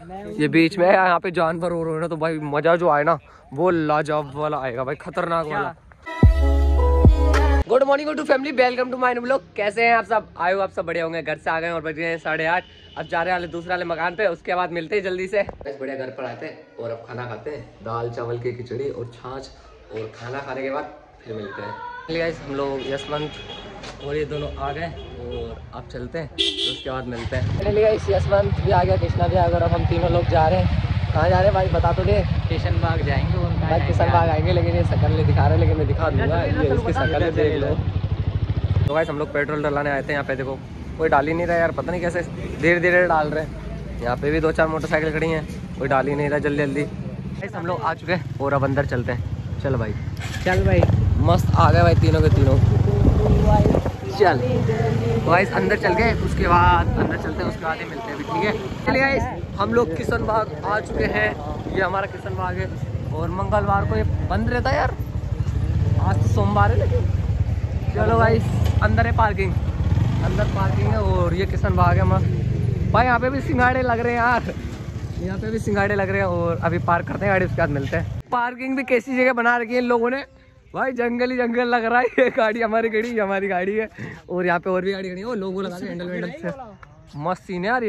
ये बीच में यहाँ पे जानवर हो रहे हैं ना, तो भाई मजा जो आए ना वो लाजवाब वाला आएगा भाई, खतरनाक वाला। Good morning to family, welcome to my new vlog. कैसे हैं आप सब? आए हो आप सब बढ़िया होंगे। घर से आ गए और बज गए हैं 8:30। अब जा रहे हैं दूसरे वाले मकान पे, उसके बाद मिलते हैं जल्दी से। बस बढ़िया घर पर आते हैं और अब खाना खाते हैं, दाल चावल की खिचड़ी और छाछ, और खाना खाने के बाद फिर मिलते हैं। गाइस हम लोग यशवंत और ये दोनों आ गए और अब चलते हैं, तो उसके बाद मिलते हैं। गाइस यशवंत भी आ गया, कृष्णा भी आ गया और अब हम तीनों लोग जा रहे हैं। कहाँ जा रहे हैं भाई बता तो दे। किशन बाग जाएंगे भाई किशन बाग आएंगे, लेकिन ये शकल नहीं दिखा रहे, लेकिन मैं दिखा दूंगा, ये इसकी शकल देख लो। तो गाइस हम लोग पेट्रोल डलाने आए थे यहाँ पे, देखो कोई डाल ही नहीं रहा यार, पता नहीं कैसे धीरे धीरे डाल रहे हैं। यहाँ पे भी 2-4 मोटरसाइकिल खड़ी हैं, कोई डाल ही नहीं रहा जल्दी जल्दी। गाइस हम लोग आ चुके हैं और अब अंदर चलते हैं। चल भाई चल भाई, मस्त आ गए भाई तीनों के तीनों। चल गाइस अंदर चल गए, उसके बाद अंदर चलते हैं, उसके बाद ही मिलते हैं, ठीक है। चलिए गाइस हम लोग किशन बाग आ चुके हैं, ये हमारा किशन बाग है और मंगलवार को ये बंद रहता है यार, आज तो सोमवार है। लेकिन चलो गाइस अंदर है पार्किंग, अंदर पार्किंग है और ये किशन बाग है मस्त भाई। यहाँ पे भी सिंगाड़े लग रहे हैं यार, यहाँ पे भी सिंगाड़े लग रहे हैं और अभी पार्क करते हैं गाड़ी, उसके बाद मिलते हैं। पार्किंग भी कैसी जगह बना रखी है इन लोगों ने भाई, जंगल ही जंगल लग रहा है। ये गाड़ी हमारी खड़ी, हमारी गाड़ी है और यहाँ पे और भी गाड़ी खड़ी है, वो लोगों लगा के हैंडल वैंडल से मस्त सीन है यार।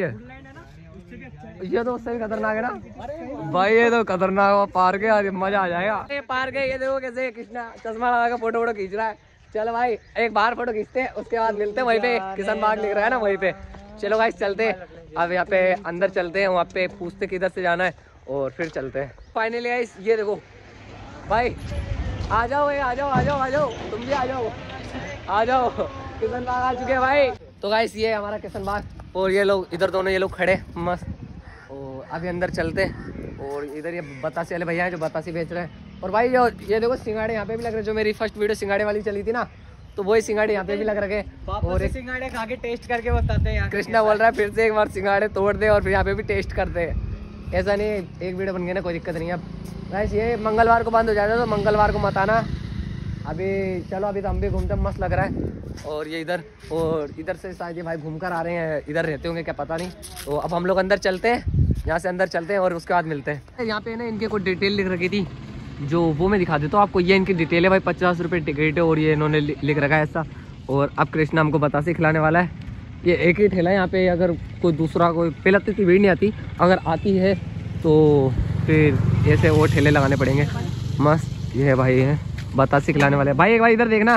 ये तो उससे भी खतरनाक है ना भाई, ये तो खतरनाक पार्क है यार, मजा आ जाएगा। ये पार्क है, ये देखो कैसे कृष्णा चश्मा लगा के फोटो वोटो खींच रहा है। चलो भाई एक बार फोटो खींचते हैं, उसके बाद मिलते हैं वहीं पे, किशन बाग लिख रहा है ना वहीं पे। चलो गाइस चलते हैं, अब यहाँ पे अंदर चलते हैं, वहाँ पे पूछते किधर से जाना है और फिर चलते हैं। फाइनली गाइस ये देखो भाई, आ जाओ भाई, आ जाओ आ जाओ आ जाओ, तुम भी आ जाओ आ जाओ, किशन बाग आ चुके हैं भाई। तो गाइस ये हमारा किशन बाग और ये लोग इधर दोनों ये लोग खड़े मस्त, और अभी अंदर चलते हैं। और इधर ये बतासी वाले भैया हैं जो बतासी बेच रहे हैं। और भाई ये देखो सिंगाड़े यहाँ पे भी लग रहे हैं, जो मेरी फर्स्ट वीडियो सिंगाड़े वाली चली थी ना, तो वही सिंगाड़े यहाँ पे भी लग रखे। और सिंगाड़े खा के टेस्ट करके बताते हैं। कृष्णा बोल रहा है फिर से एक बार सिंगाड़े तोड़ दे और फिर यहाँ पे भी टेस्ट करते हैं। ऐसा नहीं, एक वीडियो बन गया ना, कोई दिक्कत नहीं है। अब गाइस ये मंगलवार को बंद हो जाता है, तो मंगलवार को मत आना। अभी चलो अभी तो हम भी घूमते, मस्त लग रहा है। और ये इधर और इधर से शायद ये भाई घूम कर आ रहे हैं, इधर रहते होंगे क्या पता नहीं। तो अब हम लोग अंदर चलते हैं, यहाँ से अंदर चलते हैं और उसके बाद मिलते हैं। यहाँ पे ना इनके कोई डिटेल लिख रखी थी, जो वो मैं दिखा देता हूँ आपको। ये इनकी डिटेल है भाई, 50 रुपये टिकट है और ये इन्होंने लिख रखा है ऐसा। और अब कृष्णा हमको बतासे खिलाने वाला है। ये एक ही ठेला है यहाँ पे, अगर कोई दूसरा कोई पहले तो इतनी भीड़ नहीं आती, अगर आती है तो फिर ऐसे वो ठेले लगाने पड़ेंगे। मस्त ये है भाई, है बतासे खिलाने वाले भाई। एक भाई इधर देखना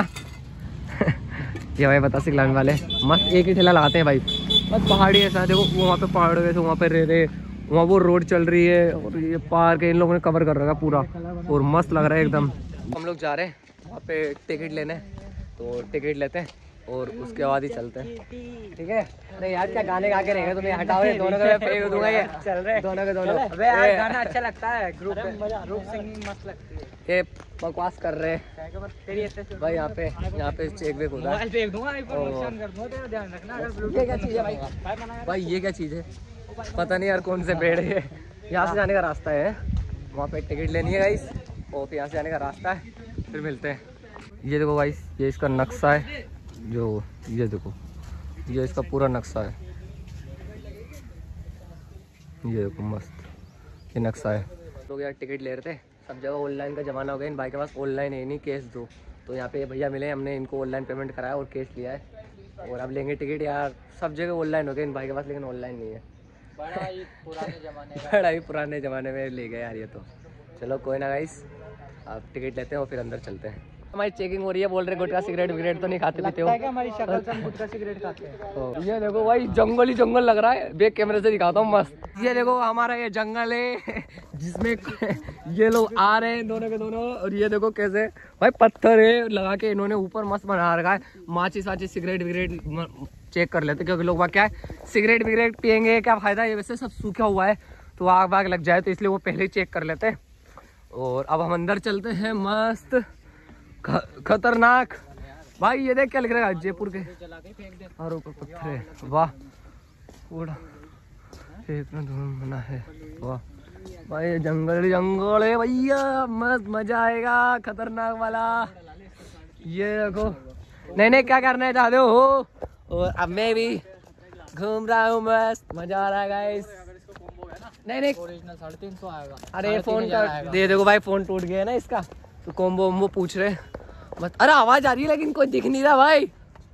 ये भाई बतासे खिलाने वाले मस्त एक ही ठेला लगाते हैं भाई। बस पहाड़ी ऐसा देखो, वहाँ पे पहाड़ है, तो वहाँ पे रह रहे, वहाँ वो रोड चल रही है और ये पार्क है, इन लोगों ने कवर कर रखा पूरा और मस्त लग रहा है एकदम। हम लोग जा रहे हैं वहाँ पे टिकट लेने, तो टिकट लेते हैं और उसके बाद ही चलते हैं, ठीक है। नहीं यार क्या गाने गा के रहेंगे, तुम्हें हटाओ दोनों का फेंक दूंगा, ये चल रहे दोनों के दोनों। अबे यार गाना अच्छा लगता है, ग्रुप सिंगिंग मस्त लगती है। ये बकवास कर रहे हैं भाई, यहाँ पे चेक वेक होता है। ये क्या चीज़ है भाई, ये क्या चीज़ है पता नहीं यार, कौन से पेड़ है। यहाँ से जाने का रास्ता है, वहाँ पे टिकट लेनी है गाइस, और फिर यहाँ से जाने का रास्ता है, फिर मिलते हैं। ये देखो गाइस, ये इसका नक्शा है, जो ये देखो ये इसका पूरा नक्शा है, ये देखो मस्त ये नक्शा है। लोग यार टिकट ले रहे थे, सब जगह ऑनलाइन का ज़माना हो गया, इन भाई के पास ऑनलाइन है नहीं, कैश दो। तो यहाँ पे भैया मिले, हमने इनको ऑनलाइन पेमेंट कराया और कैश लिया है और अब लेंगे टिकट। यार सब जगह ऑनलाइन हो गया इन भाई के पास, लेकिन ऑनलाइन नहीं है। बड़ा ही पुराने ज़माने में ले गए यार ये तो। चलो कोई ना गाइस, अब टिकट लेते हैं और फिर अंदर चलते हैं। हमारी चेकिंग हो रही है, बोल रहे गुटखा सिगरेट विगरेट तो नहीं खाते पीते हो? हमारी शक्ल से हम गुटखा सिगरेट खाते हैं। ये देखो भाई जंगल ही जंगल लग रहा है, बैक कैमरे से दिखाता हूँ मस्त। ये देखो हमारा ये जंगल है जिसमें ये लोग आ रहे हैं दोनों के दोनों, और ये देखो कैसे भाई पत्थर है लगा के इन्होंने ऊपर मस्त बना रखा है। माचिस वाचिस सिगरेट विगरेट चेक कर लेते, क्योंकि लोग क्या है सिगरेट विगरेट पियेंगे क्या फायदा, ये वैसे सब सूखा हुआ है तो आग वाग लग जाए, तो इसलिए वो पहले ही चेक कर लेते हैं। और अब हम अंदर चलते हैं, मस्त खतरनाक भाई। ये देख क्या लिख रहा है, जयपुर के और ऊपर पत्थर है, वाह पूरा फेंकना मना है, वाह भाई। जंगल जंगल है भैया, मस्त मजा आएगा खतरनाक वाला। ये देखो नहीं क्या करना चाहते हो। और अब मैं भी घूम रहा हूँ, मस्त मजा आ रहा है गाइस। नहीं नहीं ओरिजिनल 350 आएगा। अरे फोन का दे देखो भाई, फोन टूट गया है ना इसका, तो कॉम्बो वोम्बो पूछ रहे बस। अरे आवाज आ रही है लेकिन कोई दिख नहीं रहा भाई।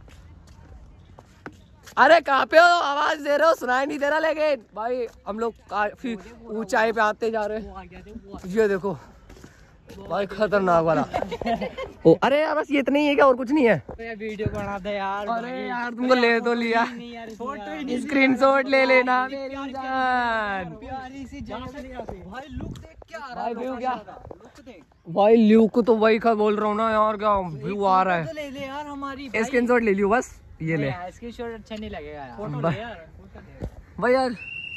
अरे कहाँ पे हो, आवाज दे रहे हो, सुनाई नहीं दे रहा। लेकिन भाई हम लोग काफी ऊंचाई पे आते जा रहे हैं। ये देखो भाई खतरनाक वाला। ओ अरे यार बस ये इतना ही है क्या, और कुछ नहीं है? वीडियो बना दे यार। अरे यार तुमको ले तो लिया, स्क्रीनशॉट ले लेना मेरी जान। प्यारी सी भाई लुक देख क्या आ रहा भाई व्यू क्या, लुक देख भाई लुक तो वही का बोल रहा हूँ ना यार, क्या व्यू आ रहा है। ले ले यार हमारी स्क्रीनशॉट ले लियो बस, ये ले स्क्रीनशॉट अच्छा नहीं लगेगा यार। फोटो ले यार, भाई यार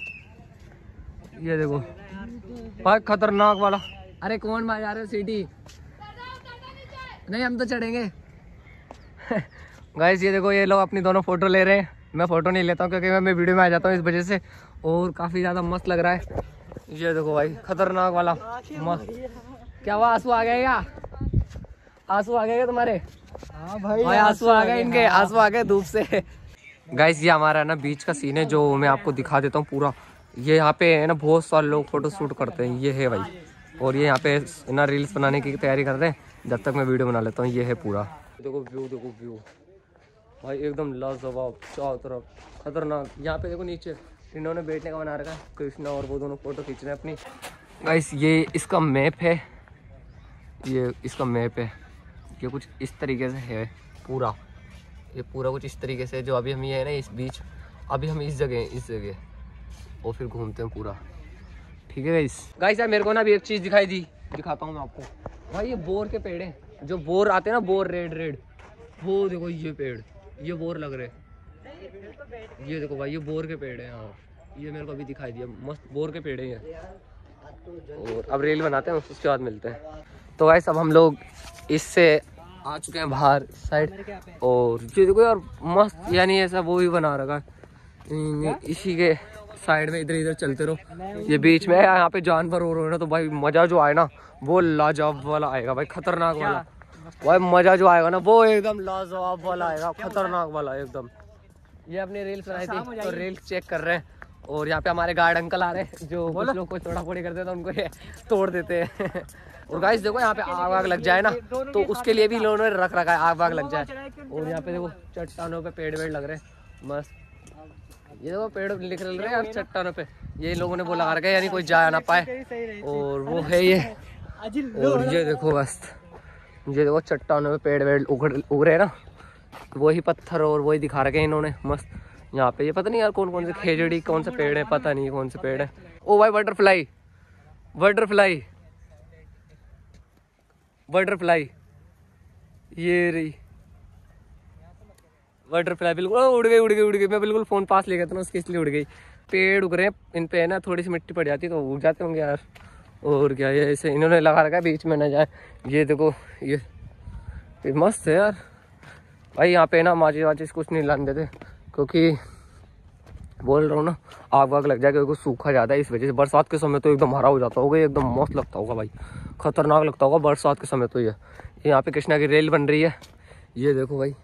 ये देखो भाई खतरनाक वाला। अरे कौन बजा रहे हो सीटी? नहीं हम तो चढ़ेंगे। गाइस ये देखो ये लोग अपनी दोनों फोटो ले रहे हैं, मैं फोटो नहीं लेता हूँ क्योंकि मैं वीडियो में आ जाता हूँ इस वजह से, और काफी ज्यादा मस्त लग रहा है। ये देखो भाई खतरनाक वाला मस्त। क्या हुआ, आंसू आ गए क्या? आंसू आ गए तुम्हारे? हाँ भाई आंसू आ गए इनके, आंसू आ गए धूप से। गाइस ये हमारा ना बीच का सीन है जो मैं आपको दिखा देता हूँ पूरा। ये यहाँ पे है ना बहुत सारे लोग फोटो शूट करते हैं, ये है भाई। और ये यहाँ पे ना रील्स बनाने की तैयारी कर रहे हैं, जब तक मैं वीडियो बना लेता हूँ। ये है पूरा, देखो व्यू, देखो व्यू भाई एकदम लाजवाब, चारों तरफ खतरनाक। यहाँ पे देखो नीचे इन्होंने बैठने का बना रखा है, कृष्णा और वो दोनों फोटो खींच रहे हैं अपनी। गाइस ये इसका मैप है, ये इसका मैप है, ये कुछ इस तरीके से है पूरा, ये पूरा कुछ इस तरीके से। जो अभी हम ये है ना इस बीच, अभी हम इस जगह और फिर घूमते हैं पूरा, ठीक है गाइस। यार मेरे को ना अभी एक चीज़ दिखाई दी, दिखाता हूँ मैं आपको। भाई ये बोर के पेड़ हैं, जो बोर आते हैं ना, बोर रेड, वो देखो ये पेड़, ये बोर लग रहे, ये देखो भाई ये बोर के पेड़ है। हाँ ये मेरे को अभी दिखाई दिया, मस्त बोर के पेड़ है ये। और अब रेल बनाते हैं, उसके बाद मिलते हैं। तो गाइस अब हम लोग इससे आ चुके हैं बाहर साइड, और ये देखो यार मस्त, यानी ऐसा वो भी बना रखा है इसी के साइड में, इधर चलते रहो। ये बीच में है, यहाँ पे जानवर हो रहे हैं ना, तो भाई मजा जो आए ना वो लाजवाब वाला आएगा भाई, खतरनाक वाला। भाई मजा जो आएगा ना वो एकदम लाजवाब वाला आएगा, खतरनाक वाला एकदम। ये अपनी रील्स बनाई थी तो रील्स चेक कर रहे हैं, और यहाँ पे हमारे गार्ड अंकल आ रहे हैं जो कुछ लोग को तोड़ा फोड़ी करते हैं तो उनको ये तोड़ देते हैं। और गाइस देखो यहाँ पे आग वाग लग जाए ना तो उसके लिए भी लोगों ने रख रखा है, आग वाग लग जाए। और यहाँ पे देखो चट्टानों पे पेड़ वेड़ लग रहे हैं मस्त, ये देखो पेड़ लिख रहे हैं यार चट्टानों पे, ये लोगों ने वो लगा रखा है यानी कोई जा ना पाए। और वो है ये, और ये देखो मस्त, ये देखो चट्टानों पे पेड़ वेड़ उग रहे हैं ना, वही पत्थर और वही दिखा रखे हैं इन्होंने मस्त। यहाँ पे ये पता नहीं यार कौन कौन से खेजड़ी, कौन से पेड़ है पता नहीं कौन से पेड़ है। ओ भाई बटरफ्लाई, बटरफ्लाई, बटरफ्लाई, ये रही बटरफ्लाई, बिल्कुल उड़ गई। मैं बिल्कुल फोन पास ले गया था ना उसके, इसलिए उड़ गई। पेड़ उग रहे हैं, इन पे ना थोड़ी सी मिट्टी पड़ जाती तो उग जाते होंगे यार। और क्या ये ऐसे इन्होंने लगा रखा है बीच में ना जाए। ये देखो ये मस्त है यार भाई। यहाँ पे ना माचिस वाचिस कुछ नहीं लाने देते क्योंकि बोल रहा हूँ ना आग वाग लग जाए, क्योंकि सूखा जाता है इस वजह से। बरसात के समय तो एकदम हरा हो जाता होगा, एकदम मस्त लगता होगा भाई, खतरनाक लगता होगा बरसात के समय तो। ये यहाँ पे कृष्णा की रेल बन रही है, ये देखो भाई,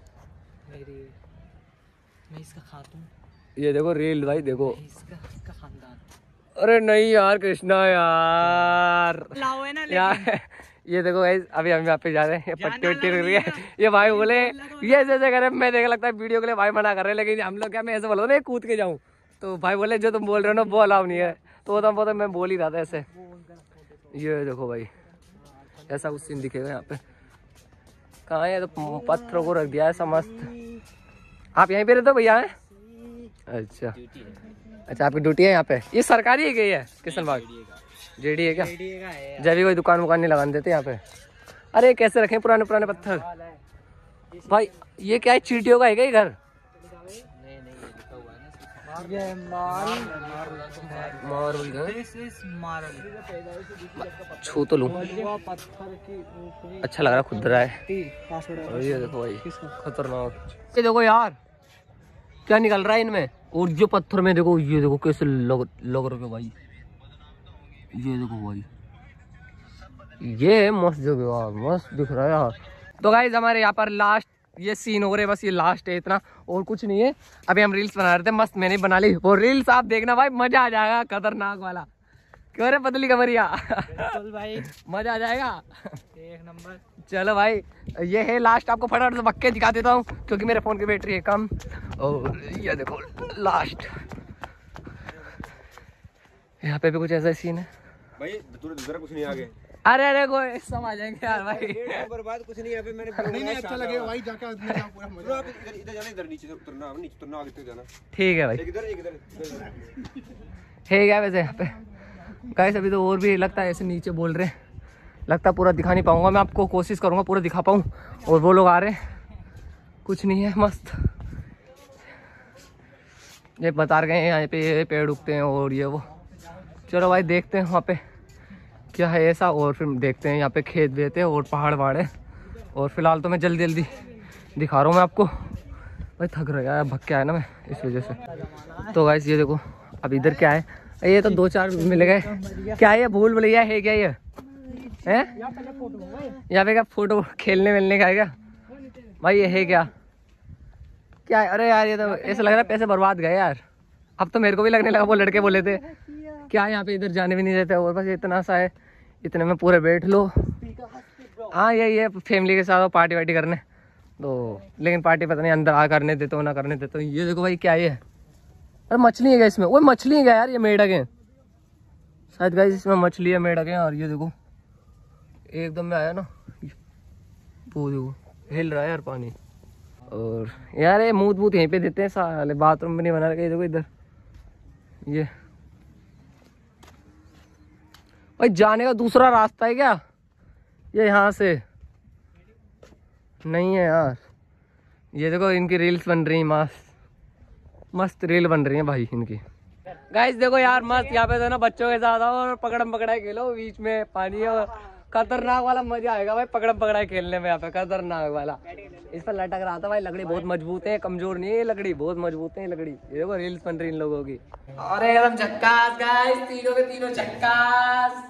मैं इसका खातून, ये देखो रेल भाई, देखो इसका खानदान। अरे नहीं यार कृष्णा यार लाओ है ना यार। ये देखो भाई अभी हम यहाँ पे जा रहे हैं, पट्टी वट्टी लग रही है। ये भाई बोले ये ऐसे करे, मैं देख लगता है वीडियो के लिए भाई मना कर रहे हैं, लेकिन हम लोग क्या, मैं ऐसे बोला ना कूद के जाऊँ, तो भाई बोले जो तुम बोल रहे हो ना वो अलाउ नहीं है, तो वो तो मैं बोल ही रहा था ऐसे। ये देखो भाई ऐसा कुछ सीन दिखेगा यहाँ पे। कहाँ है, तो पत्थरों को रख दिया है मस्त। आप यहीं पे रहते हो भैया? हैं अच्छा अच्छा, आपकी ड्यूटी है यहाँ पे? ये सरकारी है क्या, ये किशन बाग जेडी है क्या? जब भी कोई दुकान वुकान नहीं लगाने देते यहाँ पे। अरे कैसे रखे पुराने पुराने पत्थर भाई, ये क्या है, चींटियों का है क्या ये घर? छू तो लूं, अच्छा लग रहा है, खुदरा है। ये देखो भाई खतरनाक, ये देखो यार क्या निकल रहा है इनमें। और जो पत्थर में देखो, ये देखो कैसे लग रहे भाई, ये देखो भाई, ये मस्त जगह यार, मस्त दिख रहा है यार। तो गाइस हमारे यहाँ पर लास्ट ये सीन हो रहे, बस ये लास्ट है, इतना और कुछ नहीं है। अभी हम रील्स बना रहे थे, मस्त मैंने बना ली वो रील्स, आप देखना भाई मजा आ जाएगा, खतरनाक वाला। क्यों रे पतली कमरिया? बिल्कुल भाई, मजा आ जाएगा। एक नंबर। चलो भाई, ये है लास्ट, आपको फटाफट से पक्के दिखा देता हूँ क्योंकि मेरे फोन की बैटरी है कम। और ये देखो लास्ट, यहाँ पे भी कुछ ऐसा सीन है भाई। दूसरा कुछ नहीं आगे। अरे अरे कोई सब आ जाएंगे यार भाई। बर्बाद कुछ नहीं है। मैंने नहीं अच्छा लगेगा भाई जाके पूरा मजा। आप इधर जाना, इधर नीचे उतरना, नीचे उतरना, आगे तक जाना। ठीक है भाई। इधर इधर है क्या वैसे यहाँ पे गाइस? अभी तो और भी लगता है ऐसे नीचे बोल रहे हैं, लगता है पूरा दिखा नहीं पाऊंगा मैं आपको, कोशिश करूंगा पूरा दिखा पाऊँ। और वो लोग आ रहे हैं, कुछ नहीं है, मस्त ये बता रहे हैं यहाँ पे ये पेड़ उगते हैं और ये वो। चलो भाई देखते हैं वहाँ पे क्या है ऐसा, और फिर देखते हैं यहाँ पे खेत वेत है और पहाड़ वहाड़ है। और फिलहाल तो मैं जल्दी जल्दी दिखा रहा हूँ मैं आपको भाई, थक रहा है, भग के आया ना मैं इस वजह से। तो गाइस ये देखो अब इधर क्या है, ये तो 2-4 मिल गए। क्या है ये? भूल भुलैया है क्या ये? हैं यहाँ पे क्या फोटो खेलने मिलने का है क्या भाई? ये है क्या? क्या है? अरे यार ये तो ऐसा लग रहा है पैसे बर्बाद गए यार। अब तो मेरे को भी लगने लगा, वो लड़के बोले थे क्या यहाँ पे इधर जाने भी नहीं देते, और बस इतना सा है, इतने में पूरे बैठ लो। हाँ ये फैमिली के साथ पार्टी वार्टी करने तो, लेकिन पार्टी पता नहीं अंदर आ करने देते हो ना करने देते हो। ये देखो भाई क्या ये, अरे मछली है क्या इसमें? वो मछली है क्या यार? ये मेढक है शायद गाइस, इसमें मछली है, मेढक है। और ये देखो एकदम में आया ना, वो देखो हिल रहा है यार पानी। और यार ये मूत बूत यहीं पे देते हैं साले, बाथरूम भी नहीं बना रखे। देखो इधर ये भाई जाने का दूसरा रास्ता है क्या ये? यहाँ से नहीं है यार। ये देखो इनकी रील्स बन रही हैं, मस्त मस्त रील बन रही है भाई इनकी। गाइस देखो यार मस्त, यहाँ पे तो ना बच्चों के साथ आओ और पकड़म पकड़ाई खेलो, बीच में पानी है और खतरनाक वाला मजा आएगा भाई पकड़म पकड़ाई खेलने में। यहाँ पे खतरनाक वाला, इस पर लटक रहा था भाई। लकड़ी बहुत मजबूत है, कमजोर नहीं है लकड़ी, बहुत मजबूत है लकड़ी। ये देखो रील्स बन रही इन लोगों की। और एकदम झक्कास गाइस, तीनों के तीनों झक्कास।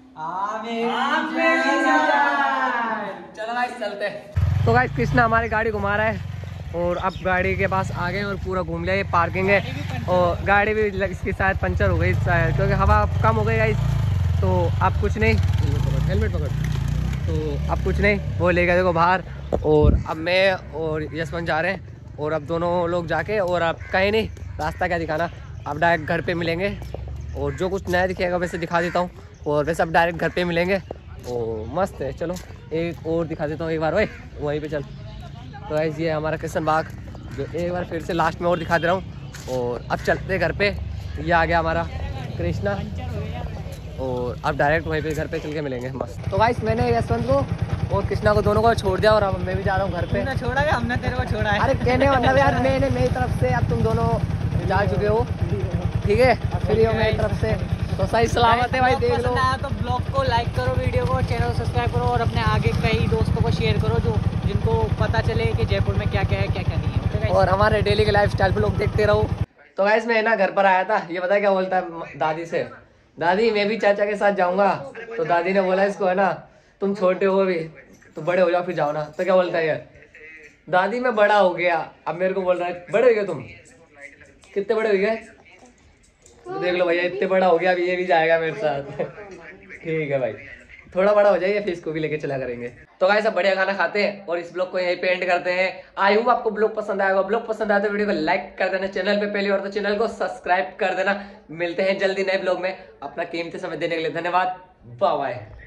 चलो गाइस चलते हैं। तो गाइस कृष्णा हमारी गाड़ी घुमा रहा है और अब गाड़ी के पास आ गए और पूरा घूम लिया। ये पार्किंग है और गाड़ी भी इसकी शायद पंचर हो गई शायद, क्योंकि हवा कम हो गई गाइस। तो अब कुछ नहीं, हेलमेट पकड़। तो अब कुछ नहीं, वो ले गए देखो बाहर। और अब मैं और यशवंत जा रहे हैं और अब दोनों लोग जाके, और अब कहीं नहीं, रास्ता क्या दिखाना, अब डायरेक्ट घर पे मिलेंगे। और जो कुछ नया दिखेगा वैसे दिखा देता हूँ, और वैसे अब डायरेक्ट घर पे मिलेंगे। ओ मस्त है। चलो एक और दिखा देता हूँ एक बार, वहीं पे चल। तो गाइस ये हमारा कृष्ण बाग, जो एक बार फिर से लास्ट में और दिखा दे रहा हूँ। और अब चलते घर पे, ये आ गया हमारा कृष्णा, और अब डायरेक्ट वहीं पे घर पे चल के मिलेंगे मस्त। तो गाइस मैंने यशवंत को और कृष्णा को दोनों को छोड़ दिया और अब मैं भी जा रहा हूँ घर पे। छोड़ा है हमने, तेरे को छोड़ा है। अरे कहने मतलब यार मैंने मेरी तरफ से, अब तुम दोनों जा चुके हो, ठीक है, फिर मेरी तरफ से तो सही सलामत है भाई। देख लो तो ब्लॉग को लाइक करो, वीडियो को चैनल को सब्सक्राइब करो और अपने आगे कई दोस्तों को शेयर करो जो जिनको पता चले कि जयपुर में क्या क्या है क्या क्या नहीं है। और हमारे डेली के लाइफस्टाइल ब्लॉग देखते रहो। तो गाइस मैं ना घर पर आया था, ये पता है क्या बोलता है दादी से, दादी मैं भी चाचा के साथ जाऊंगा। तो दादी ने बोला इसको है ना, तुम छोटे हो अभी, तो बड़े हो जाओ फिर जाओ ना। तो क्या बोलता है यार, दादी मैं बड़ा हो गया, अब मेरे को बोल रहा है बड़े हो गए तुम, कितने बड़े हो गए? तो देख लो भैया इतने बड़ा हो गया, अभी ये भी जाएगा मेरे साथ। ठीक है भाई, थोड़ा बड़ा हो जाइए फिर इसको भी लेके चला करेंगे। तो गाइस सब बढ़िया खाना खाते हैं और इस ब्लॉग को यहीं पे एंड करते हैं। आई होप आपको ब्लॉग पसंद आएगा। ब्लॉग पसंद आया तो वीडियो को लाइक कर देना, चैनल पे पहली बार तो चैनल को सब्सक्राइब कर देना। मिलते हैं जल्दी नए ब्लॉग में। अपना कीमती समय देने के लिए धन्यवाद। Bye bye.